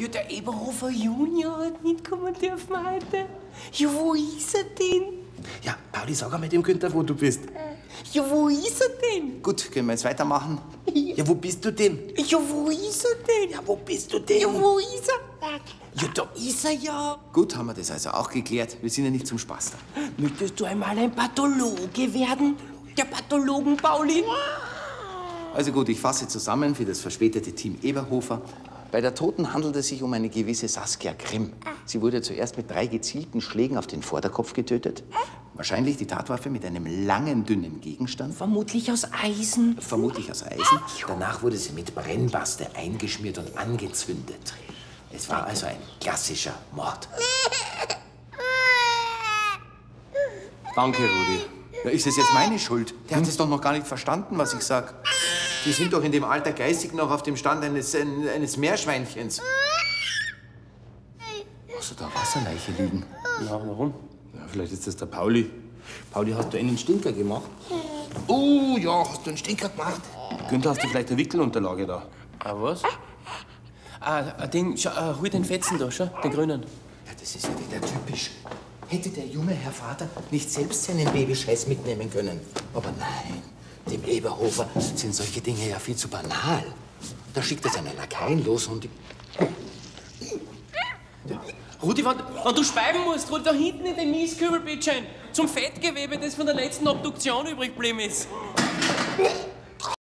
Ja, der Eberhofer Junior hat mitkommen dürfen heute. Ja, wo ist er denn? Ja, Pauli, sag einmal dem Günther, wo du bist. Ja, wo ist er denn? Gut, können wir jetzt weitermachen? Ja, wo bist du denn? Ja, wo ist er denn? Ja, wo bist du denn? Ja, wo ist er? Ja, da ist er ja. Gut, haben wir das also auch geklärt. Wir sind ja nicht zum Spaß da. Möchtest du einmal ein Pathologe werden? Der Pathologen Pauli? Also gut, ich fasse zusammen für das verspätete Team Eberhofer. Bei der Toten handelt es sich um eine gewisse Saskia Grimm. Sie wurde zuerst mit 3 gezielten Schlägen auf den Vorderkopf getötet. Wahrscheinlich die Tatwaffe mit einem langen, dünnen Gegenstand. Vermutlich aus Eisen. Vermutlich aus Eisen. Danach wurde sie mit Brennbaste eingeschmiert und angezündet. Es war also ein klassischer Mord. Danke, Rudi. Ja, ist es jetzt meine Schuld? Der hat es doch noch gar nicht verstanden, was ich sag. Die sind doch in dem Alter geistig noch auf dem Stand eines Meerschweinchens. Hast du da Wasserleiche liegen? Na, warum? Ja, vielleicht ist das der Pauli. Pauli, hast du einen Stinker gemacht? Oh, ja, hast du einen Stinker gemacht? Günther, hast du vielleicht eine Wickelunterlage da? Ah, was? Hol den Fetzen da, schau, den grünen. Ja, das ist ja wieder typisch. Hätte der junge Herr Vater nicht selbst seinen Babyscheiß mitnehmen können. Aber nein, dem Eberhofer sind solche Dinge ja viel zu banal. Da schickt er seine Lakaien los und... Rudi, wenn du speiben musst, Rudi, da hinten in den Mieskübel, bitte schön. Zum Fettgewebe, das von der letzten Obduktion übrig geblieben ist.